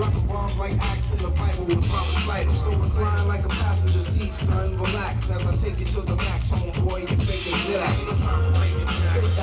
Dropping bombs like Acts in the Bible with my recital. So recline like a passenger seat, son. Relax as I take you to the max, homeboy. You're faking jet act. No time for faking jacks.